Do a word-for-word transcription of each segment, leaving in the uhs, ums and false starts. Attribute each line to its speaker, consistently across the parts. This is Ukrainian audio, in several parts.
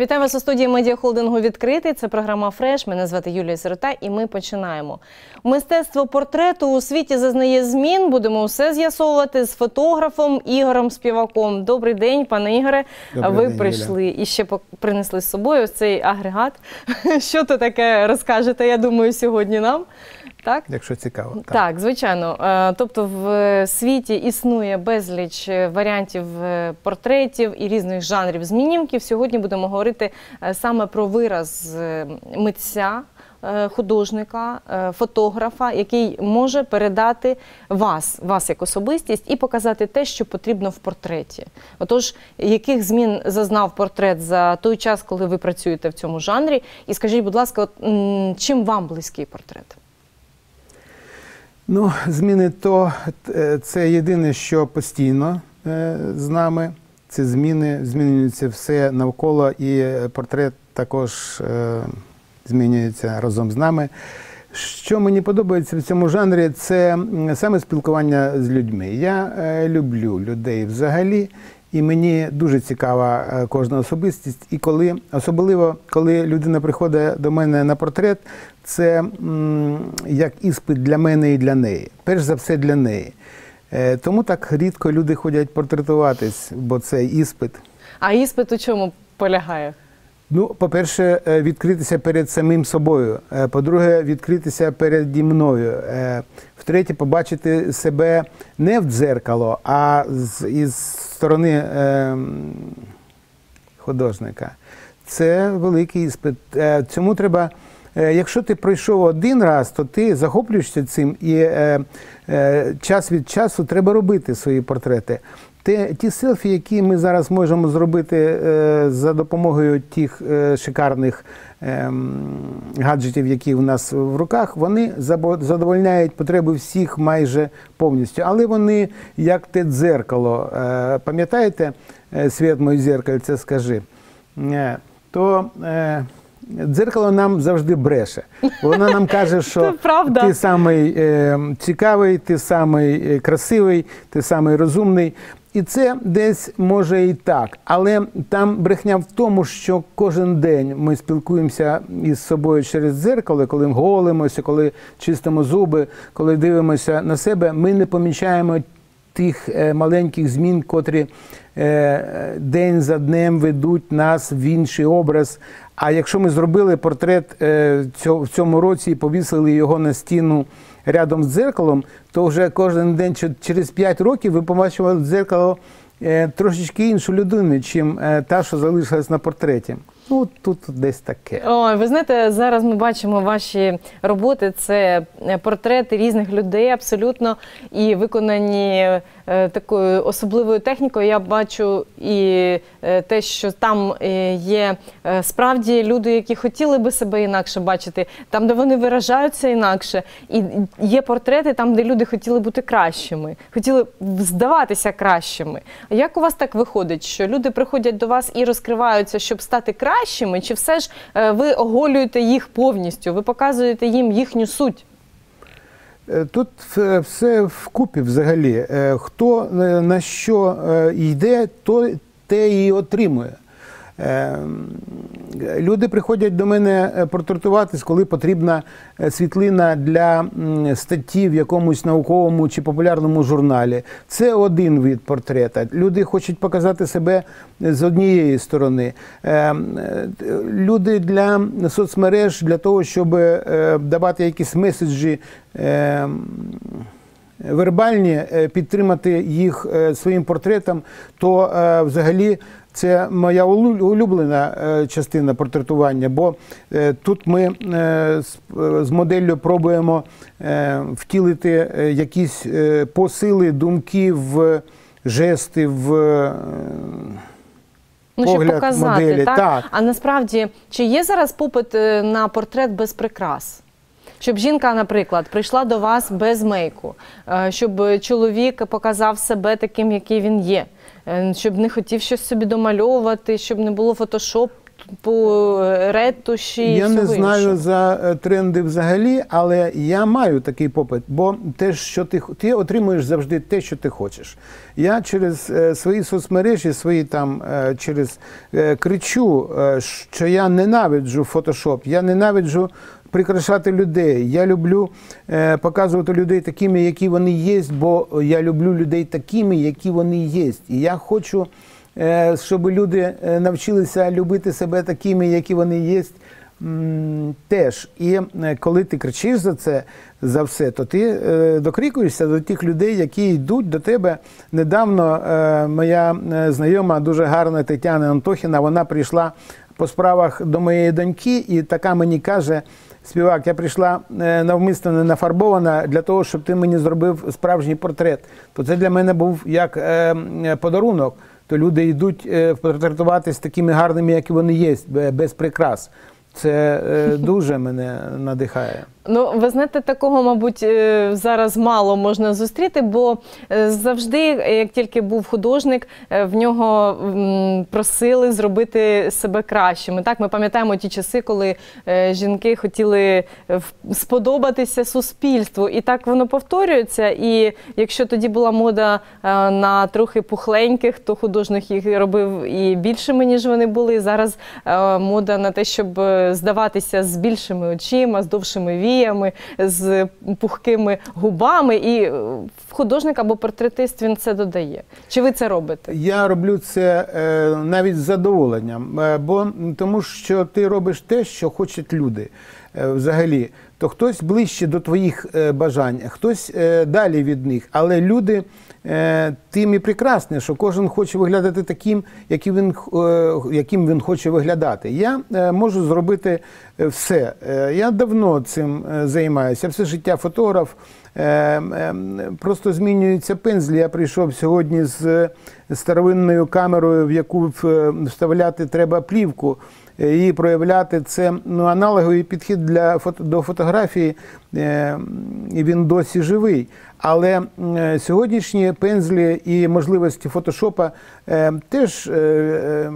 Speaker 1: Вітаю вас у студії медіахолдингу «Відкритий». Це програма «Фреш». Мене звати Юлія Сирота і ми починаємо. Мистецтво портрету у світі зазнає змін. Будемо усе з'ясовувати з фотографом Ігорем Співаком. Добрий день, пане Ігоре.
Speaker 2: Добрий
Speaker 1: ви
Speaker 2: день,
Speaker 1: прийшли
Speaker 2: Юля.
Speaker 1: і ще принесли з собою ось цей агрегат. Що то таке розкажете, я думаю, сьогодні нам? Так?
Speaker 2: Якщо цікаво. Так.
Speaker 1: так, звичайно. Тобто в світі існує безліч варіантів портретів і різних жанрів змінівків. Сьогодні будемо говорити саме про вираз митця, художника, фотографа, який може передати вас, вас як особистість, і показати те, що потрібно в портреті. Отож, яких змін зазнав портрет за той час, коли ви працюєте в цьому жанрі? І скажіть, будь ласка, чим вам близький портрет?
Speaker 2: Ну, зміни то це єдине, що постійно е, з нами. Це зміни, змінюється все навколо, і портрет також е, змінюється разом з нами. Що мені подобається в цьому жанрі, це саме спілкування з людьми. Я е, люблю людей взагалі, і мені дуже цікава кожна особистість. І коли, особливо, коли людина приходить до мене на портрет, це м, як іспит для мене і для неї. Перш за все для неї. Е, тому так рідко люди ходять портретуватись, бо це іспит.
Speaker 1: А іспит у чому полягає?
Speaker 2: Ну, по-перше, відкритися перед самим собою. По-друге, відкритися переді мною. В-третє, побачити себе не в дзеркало, а з, із сторони е, художника. Це великий іспит. Цьому треба, якщо ти пройшов один раз, то ти захоплюєшся цим, і е, е, час від часу треба робити свої портрети. Те, ті селфі, які ми зараз можемо зробити е, за допомогою тих е, шикарних е, гаджетів, які в нас в руках, вони задовольняють потреби всіх майже повністю. Але вони як те дзеркало. Е, пам'ятаєте, «Світ мой зеркальце, скажи», е, то е, дзеркало нам завжди бреше. Воно нам каже, що ти самий е, цікавий, ти самий красивий, ти самий розумний. І це десь може і так, але там брехня в тому, що кожен день ми спілкуємося із собою через дзеркало, коли голимося, коли чистимо зуби, коли дивимося на себе, ми не помічаємо тих маленьких змін, котрі день за днем ведуть нас в інший образ. А якщо ми зробили портрет в цьому році і повісили його на стіну рядом з дзеркалом, то вже кожен день, через п'ять років, ви побачили в дзеркало трошечки іншу людину, чим та, що залишилась на портреті. Ну, тут десь таке.
Speaker 1: Ой, ви знаєте, зараз ми бачимо ваші роботи, це портрети різних людей абсолютно, і виконані е, такою особливою технікою. Я бачу і е, те, що там е, є е, справді люди, які хотіли би себе інакше бачити, там, де вони виражаються інакше. І є портрети там, де люди хотіли бути кращими, хотіли здаватися кращими. Як у вас так виходить, що люди приходять до вас і розкриваються, щоб стати кращими? Кращими, чи все ж ви оголюєте їх повністю, ви показуєте їм їхню суть?
Speaker 2: Тут все вкупі взагалі. Хто на що йде, то те і отримує. Люди приходять до мене портретуватись, коли потрібна світлина для статті в якомусь науковому чи популярному журналі. Це один вид портрета. Люди хочуть показати себе з однієї сторони. Люди для соцмереж, для того, щоб давати якісь меседжі вербальні, підтримати їх своїм портретом, то взагалі це моя улюблена частина портретування, бо тут ми з моделлю пробуємо втілити якісь посили, думки в жести, в
Speaker 1: ну,
Speaker 2: погляд
Speaker 1: щоб показати,
Speaker 2: моделі.
Speaker 1: Так?
Speaker 2: Так.
Speaker 1: А насправді, чи є зараз попит на портрет без прикрас? Щоб жінка, наприклад, прийшла до вас без мейку, щоб чоловік показав себе таким, який він є, щоб не хотів щось собі домальовувати, щоб не було фотошопу, типу ретуші?
Speaker 2: Я не
Speaker 1: всього
Speaker 2: знаю
Speaker 1: іншого?
Speaker 2: за е, тренди взагалі, але я маю такий попит, бо те, що ти, х- ти отримуєш завжди те, що ти хочеш. Я через е, свої соцмережі, свої там, е, через е, кричу, е, що я ненавиджу фотошоп, я ненавиджу прикрашати людей. Я люблю е, показувати людей такими, які вони є, бо я люблю людей такими, які вони є. І я хочу, е, щоб люди е, навчилися любити себе такими, які вони є, м, теж. І е, коли ти кричиш за це, за все, то ти е, докрикуєшся до тих людей, які йдуть до тебе. Недавно е, моя е, знайома, дуже гарна Тетяна Антохіна, вона прийшла по справах до моєї доньки і така мені каже: співак, я прийшла е, навмисно не нафарбована для того, щоб ти мені зробив справжній портрет. То це для мене був як е, подарунок. То люди йдуть е, портретуватись такими гарними, які вони є, без прикрас. Це е, дуже мене надихає.
Speaker 1: Ну, ви знаєте, такого, мабуть, е, зараз мало можна зустріти, бо е, завжди, як тільки був художник, е, в нього м, просили зробити себе кращими. Так, ми пам'ятаємо ті часи, коли е, жінки хотіли е, в- сподобатися суспільству. І так воно повторюється. І якщо тоді була мода е, на трохи пухленьких, то художник їх робив і більшими, ніж вони були. Зараз е, мода на те, щоб е, здаватися з більшими очима, з довшими віями, з пухкими губами, і е, художник або портретист він це додає. Чи ви це робите?
Speaker 2: Я роблю це е, навіть з задоволенням, е, бо тому що ти робиш те, що хочуть люди е, взагалі. То хтось ближче до твоїх е, бажань, хтось е, далі від них. Але люди е, тим і прекрасні, що кожен хоче виглядати таким, яким він, е, яким він хоче виглядати. Я е, можу зробити все. Е, я давно цим е, займаюся. Все життя фотограф. Е, е, просто змінюються пензлі. Я прийшов сьогодні з старовинною камерою, в яку в- вставляти треба плівку. І проявляти це, ну, аналоговий підхід для фото, до фотографії, е, і він досі живий. Але е, сьогоднішні пензлі і можливості фотошопа е, теж е, е,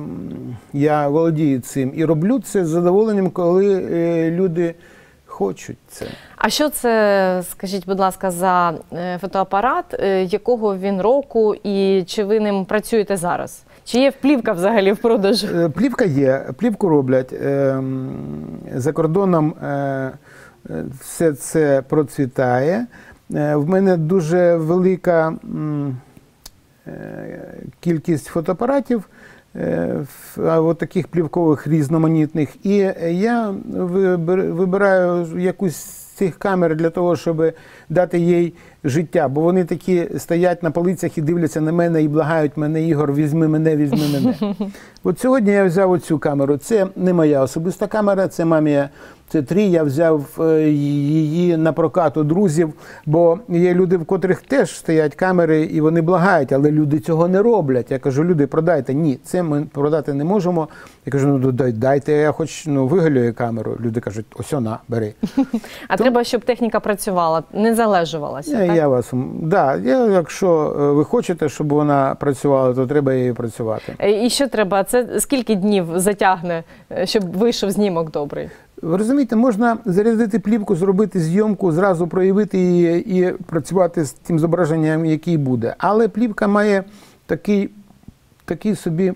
Speaker 2: я володію цим і роблю це з задоволенням, коли е, люди хочуть це.
Speaker 1: А що це, скажіть, будь ласка, за е, фотоапарат, е, якого він року, і чи ви ним працюєте зараз? Чи є плівка взагалі в продажу?
Speaker 2: Е, Плівка є, плівку роблять. Е, м, За кордоном е, е, все це процвітає. Е, В мене дуже велика м, е, кількість фотоапаратів, е, ф- а от таких плівкових різноманітних. І я вибир- вибираю якусь з цих камер для того, щоб дати їй життя. Бо вони такі стоять на полицях і дивляться на мене і благають мене: Ігор, візьми мене, візьми мене. От сьогодні я взяв оцю камеру. Це не моя особиста камера, це мамія Це три. Я взяв е, її на прокат у друзів, бо є люди, в котрих теж стоять камери, і вони благають, але люди цього не роблять. Я кажу: люди, продайте. Ні, це ми продати не можемо. Я кажу: ну дай- дайте, я хоч ну, вигалюю камеру. Люди кажуть: ось вона, бери.
Speaker 1: А
Speaker 2: То-
Speaker 1: треба, щоб техніка працювала, не залежувалася,
Speaker 2: Я,
Speaker 1: так?
Speaker 2: я вас, да, я, якщо е, ви хочете, щоб вона працювала, то треба її працювати.
Speaker 1: Е, І що треба? Це скільки днів затягне, е, щоб вийшов знімок добрий?
Speaker 2: Ви розумієте, можна зарядити плівку, зробити зйомку, зразу проявити її і працювати з тим зображенням, який буде. Але плівка має такий, такий собі,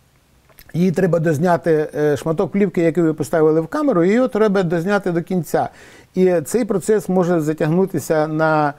Speaker 2: її треба дозняти, е, шматок плівки, який ви поставили в камеру, її треба дозняти до кінця. І цей процес може затягнутися на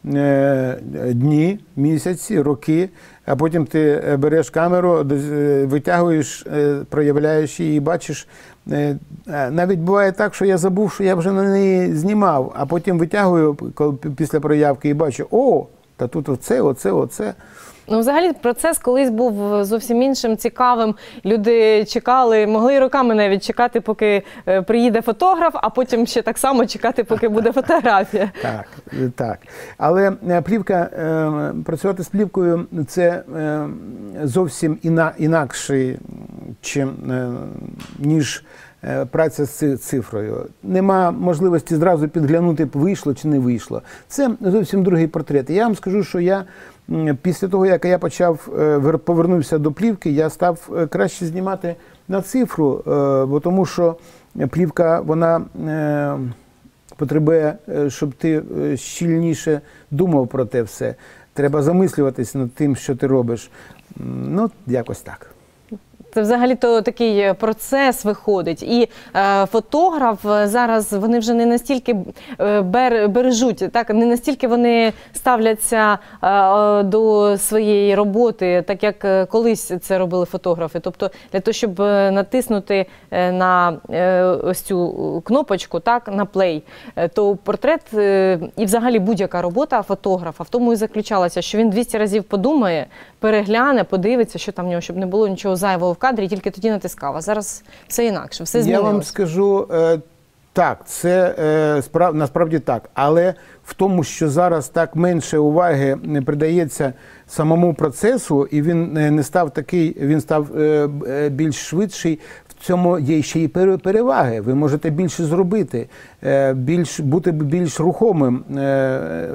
Speaker 2: е, дні, місяці, роки, а потім ти береш камеру, доз- е, витягуєш, е, проявляєш її і бачиш. Е, е, Навіть буває так, що я забув, що я вже на неї знімав, а потім витягую коли- після проявки і бачу: о, та тут оце, оце, оце.
Speaker 1: Ну, взагалі, процес колись був зовсім іншим, цікавим. Люди чекали, могли й роками навіть чекати, поки е, приїде фотограф, а потім ще так само чекати, поки буде фотографія.
Speaker 2: Так, е, так. Але е, плівка, е, працювати з плівкою – це е, зовсім іна, інакший, чим, е, ніж е, праця з ци- цифрою. Нема можливості зразу підглянути, вийшло чи не вийшло. Це зовсім другий портрет. Я вам скажу, що я м, після того, як я почав е, вер- повернувся до плівки, я став е, краще знімати на цифру, е, бо тому що плівка, вона е, потребує, е, щоб ти е, щільніше думав про те все. Треба замислюватись над тим, що ти робиш. М, Ну, якось так.
Speaker 1: Це взагалі-то такий процес виходить. І е, фотограф е, зараз, вони вже не настільки е, бер, бережуть, так, не настільки вони ставляться е, е, до своєї роботи, так як е, колись це робили фотографи. Тобто для того, щоб е, натиснути е, на е, ось цю кнопочку, так, на плей, е, то портрет е, і взагалі будь-яка робота фотографа в тому і заключалася, що він двісті разів подумає, перегляне, подивиться, що там в нього, щоб не було нічого зайвого в кадрі, тільки тоді натискав. А зараз все інакше, все змінилося.
Speaker 2: Я вам скажу, е, так, це е, справ, насправді так, але в тому, що зараз так менше уваги не придається самому процесу, і він е, не став такий, він став е, е, більш швидший, в цьому є ще й пере- переваги. Ви можете більше зробити, е, більш, бути більш рухомим. Е,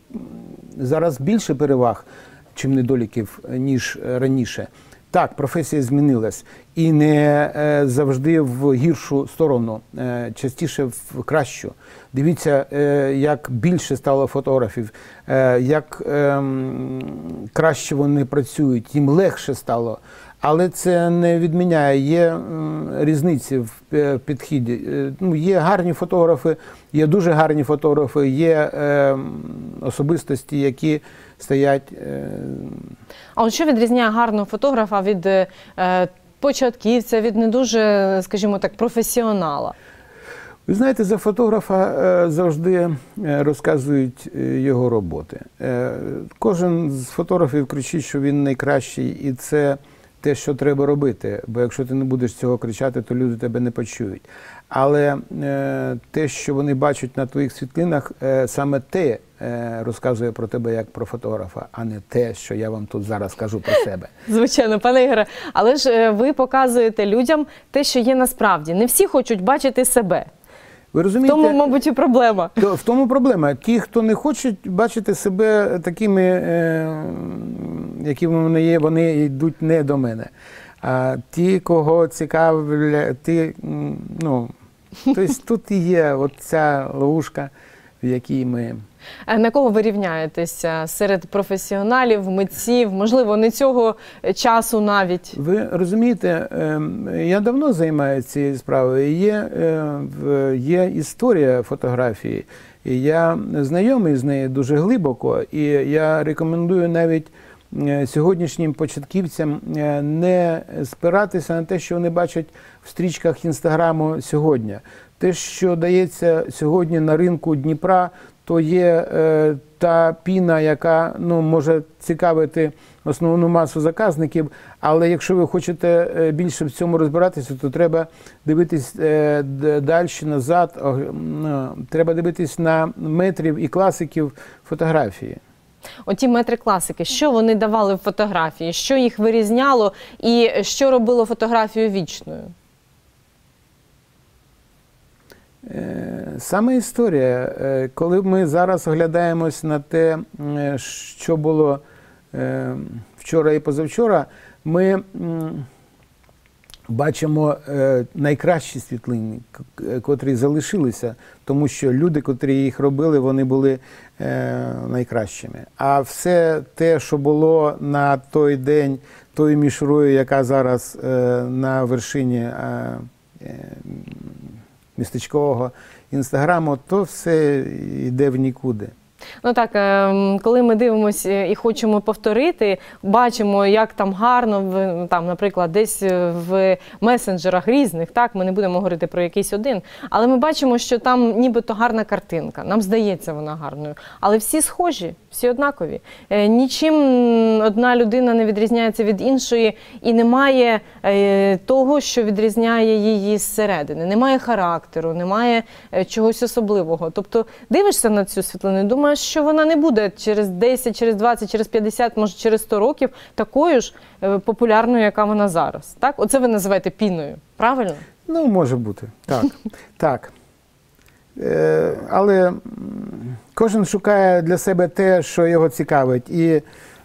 Speaker 2: зараз більше переваг, чим недоліків, ніж раніше. Так, професія змінилась. І не е, завжди в гіршу сторону, е, частіше в кращу. Дивіться, е, як більше стало фотографів, е, як е, м, краще вони працюють, їм легше стало. Але це не відміняє, є м, різниці в е, підході. Е, ну, є гарні фотографи, є дуже гарні фотографи, є е, особистості, які стоять. Е,
Speaker 1: А от що відрізняє гарного фотографа від е, початківця, від не дуже, скажімо так, професіонала?
Speaker 2: Ви знаєте, за фотографа е, завжди е, розказують е, його роботи. Е, Кожен з фотографів кричить, що він найкращий, і це те, що треба робити. Бо якщо ти не будеш цього кричати, то люди тебе не почують. Але е, те, що вони бачать на твоїх світлинах, е, саме те е, розказує про тебе як про фотографа, а не те, що я вам тут зараз кажу про себе.
Speaker 1: Звичайно, пане Ігоре, але ж е, ви показуєте людям те, що є насправді. Не всі хочуть бачити себе.
Speaker 2: Ви
Speaker 1: В
Speaker 2: розумієте?
Speaker 1: тому, мабуть, і проблема.
Speaker 2: То, в тому проблема. Ті, хто не хочуть бачити себе такими, е, якими вони є, вони йдуть не до мене. А ті, кого цікавлять, ті, м, ну, тобто тут і є от ця ловушка, в якій ми...
Speaker 1: Е, На кого ви рівняєтеся серед професіоналів, митців, можливо, не цього часу навіть?
Speaker 2: Ви розумієте, ем, я давно займаюся цією справою. Є, е, в- є історія фотографії, і я знайомий з нею дуже глибоко, і я рекомендую навіть е, сьогоднішнім початківцям е, не спиратися на те, що вони бачать в стрічках Інстаграму сьогодні. Те, що дається сьогодні на ринку Дніпра, то є е, та піна, яка, ну, може цікавити основну масу заказників, але якщо ви хочете е, більше в цьому розбиратися, то треба дивитись е, д- далі, назад, о, ну, треба дивитись на метрів і класиків фотографії.
Speaker 1: Оті метри класики, що вони давали в фотографії, що їх вирізняло і що робило фотографію вічною?
Speaker 2: Е, Саме історія, Е, коли ми зараз оглядаємось на те, е, що було е, вчора і позавчора, ми м, бачимо е, найкращі світлини, к- котрі залишилися, тому що люди, котрі їх робили, вони були е, найкращими. А все те, що було на той день, тою мішурою, яка зараз е, на вершині е, е, містечкового інстаграму, то все йде в нікуди.
Speaker 1: Ну так, ем, коли ми дивимося і хочемо повторити, бачимо, як там гарно, в- там, наприклад, десь в месенджерах різних, так, ми не будемо говорити про якийсь один, але ми бачимо, що там нібито гарна картинка, нам здається вона гарною, але всі схожі, всі однакові. Е, Нічим одна людина не відрізняється від іншої і немає е, того, що відрізняє її зсередини. Немає характеру, немає е, чогось особливого. Тобто дивишся на цю світлину і думаєш, що вона не буде через десять, через двадцять, через п'ятдесят, може через сто років такою ж е, популярною, яка вона зараз. Так? Оце ви називаєте піною, правильно?
Speaker 2: Ну, може бути. Так. так. Е, але м, кожен шукає для себе те, що його цікавить. І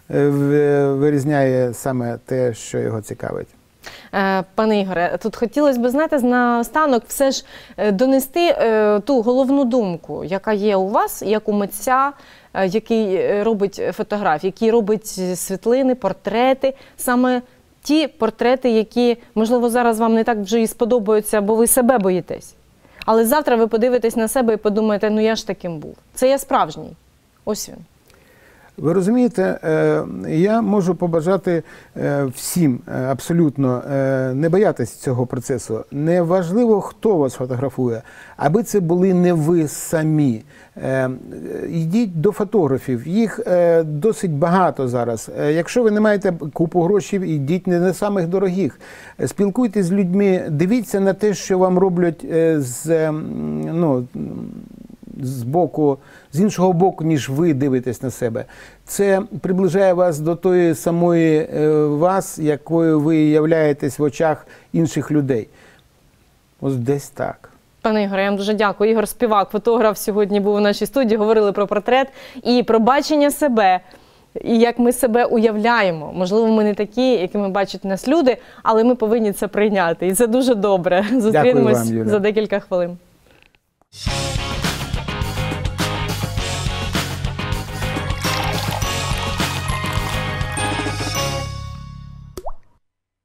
Speaker 2: е, в- вирізняє саме те, що його цікавить.
Speaker 1: Е, Пане Ігоре, тут хотілося б, знаєте, наостанок все ж е, донести е, ту головну думку, яка є у вас, як у митця, е, який е, робить фотографії, який робить світлини, портрети, саме ті портрети, які, можливо, зараз вам не так вже і сподобаються, бо ви себе боїтесь. Але завтра ви подивитесь на себе і подумаєте, ну я ж таким був. Це я справжній. Ось він.
Speaker 2: Ви розумієте, е, я можу побажати е, всім е, абсолютно е, не боятися цього процесу. Неважливо, хто вас фотографує, аби це були не ви самі. Е, Йдіть до фотографів, їх е, досить багато зараз. Е, Якщо ви не маєте купу грошей, йдіть не на самих дорогих. Е, Спілкуйтесь з людьми, дивіться на те, що вам роблять е, з, е, ну, з боку, з іншого боку, ніж ви дивитесь на себе. Це приближає вас до тої самої е, вас, якою ви являєтесь в очах інших людей. Ось десь так.
Speaker 1: Пане Ігоре, я вам дуже дякую. Ігор Співак, фотограф, сьогодні був у нашій студії, говорили про портрет і про бачення себе, і як ми себе уявляємо. Можливо, ми не такі, якими бачать нас люди, але ми повинні це прийняти. І це дуже добре. Зустрінемось
Speaker 2: вам, Юля.
Speaker 1: за декілька хвилин.